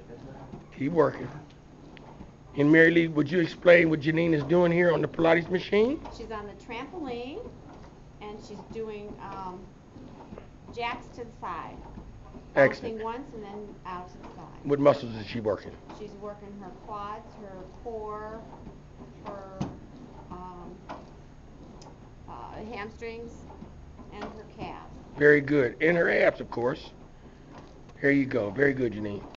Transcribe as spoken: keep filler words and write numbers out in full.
Keep working. And Mary Lee, would you explain what Janine is doing here on the Pilates machine? She's on the trampoline, and she's doing um, jacks to the side. Excellent. Bouncing once and then out to the side. What muscles is she working? She's working her quads, her core, her um, uh, hamstrings, and her calves. Very good. And her abs, of course. Here you go. Very good, Janine.